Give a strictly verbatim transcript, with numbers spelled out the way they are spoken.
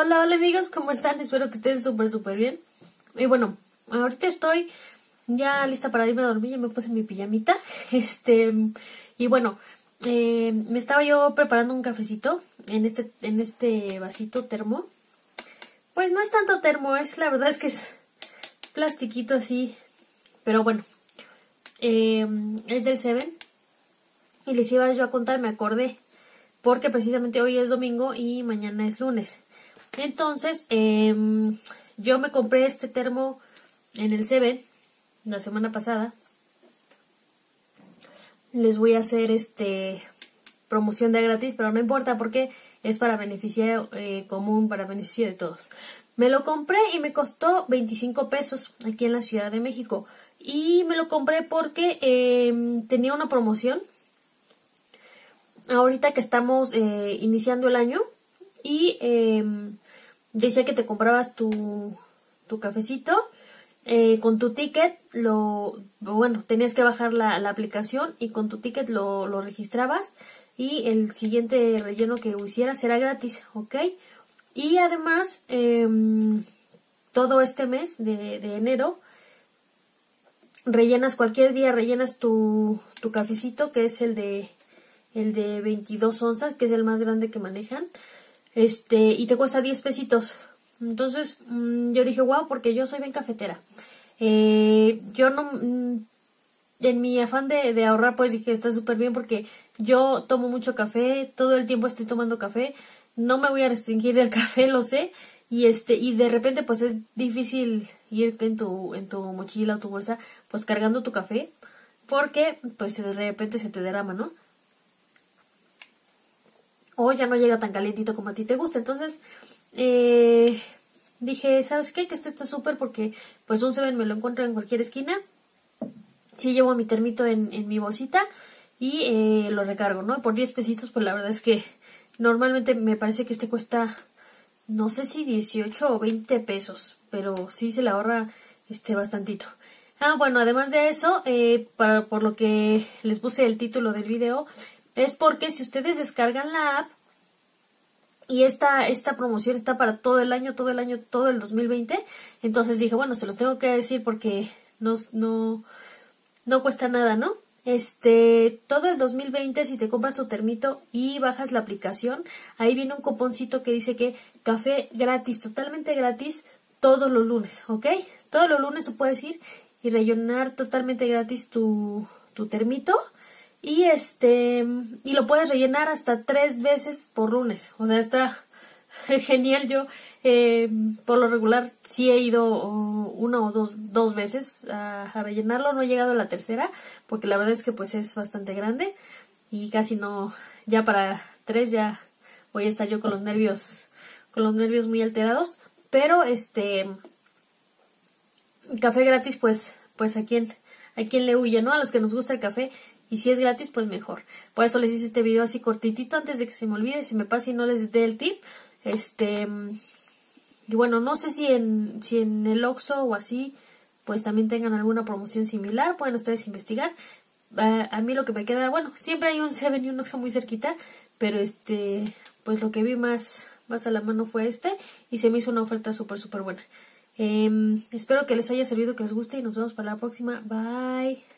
Hola, hola amigos, ¿cómo están? Espero que estén súper, súper bien. Y bueno, ahorita estoy ya lista para irme a dormir, ya me puse mi pijamita. Este, y bueno, eh, me estaba yo preparando un cafecito en este, en este vasito termo. Pues no es tanto termo, es la verdad es que es plastiquito así, pero bueno, eh, es del Seven. Y les iba yo a contar, me acordé, porque precisamente hoy es domingo y mañana es lunes. Entonces, eh, yo me compré este termo en el Seven la semana pasada. Les voy a hacer este promoción de gratis, pero no importa porque es para beneficio eh, común, para beneficio de todos. Me lo compré y me costó veinticinco pesos aquí en la Ciudad de México. Y me lo compré porque eh, tenía una promoción. Ahorita que estamos eh, iniciando el año y eh, decía que te comprabas tu, tu cafecito eh, con tu ticket, lo bueno, tenías que bajar la, la aplicación y con tu ticket lo, lo registrabas y el siguiente relleno que hicieras era gratis, ¿ok? Y además, eh, todo este mes de, de enero, rellenas cualquier día, rellenas tu, tu cafecito, que es el de el de veintidós onzas, que es el más grande que manejan, este y te cuesta diez pesitos. Entonces mmm, yo dije, wow, porque yo soy bien cafetera. Eh, yo no, mmm, en mi afán de, de ahorrar, pues dije, está súper bien porque yo tomo mucho café, todo el tiempo estoy tomando café, no me voy a restringir del café, lo sé, y este y de repente pues es difícil ir en tu, en tu mochila o tu bolsa, pues cargando tu café, porque pues de repente se te derrama, ¿no? O ya no llega tan calientito como a ti te gusta. Entonces eh, dije, ¿sabes qué? Que esto está súper porque pues un Seven me lo encuentro en cualquier esquina. Sí llevo mi termito en, en mi bolsita y eh, lo recargo, ¿no? Por diez pesitos, pues la verdad es que normalmente me parece que este cuesta, no sé si dieciocho o veinte pesos, pero sí se le ahorra este bastantito. Ah, bueno, además de eso, eh, para, por lo que les puse el título del video, es porque si ustedes descargan la app y esta, esta promoción está para todo el año, todo el año, todo el dos mil veinte, entonces dije, bueno, se los tengo que decir porque no, no, no cuesta nada, ¿no? Este, todo el dos mil veinte, si te compras tu termito y bajas la aplicación, ahí viene un cuponcito que dice que café gratis, totalmente gratis, todos los lunes, ¿ok? Todos los lunes tú puedes ir y rellenar totalmente gratis tu, tu termito. Y este y lo puedes rellenar hasta tres veces por lunes. O sea, está genial. Yo eh, por lo regular sí he ido una o dos, dos veces a, a rellenarlo. No he llegado a la tercera porque la verdad es que pues es bastante grande. Y casi no, ya para tres ya voy a estar yo con los nervios, con los nervios muy alterados. Pero este café gratis pues, pues a quien, a quien le huye, ¿no? A los que nos gusta el café. Y si es gratis, pues mejor. Por eso les hice este video así cortitito antes de que se me olvide, se me pase y no les dé el tip. Este, y bueno, no sé si en, si en el Oxxo o así, pues también tengan alguna promoción similar. Pueden ustedes investigar. Uh, a mí lo que me queda, bueno, siempre hay un Seven y un Oxxo muy cerquita, pero este, pues lo que vi más, más a la mano fue este y se me hizo una oferta súper, súper buena. Eh, espero que les haya servido, que les guste y nos vemos para la próxima. Bye.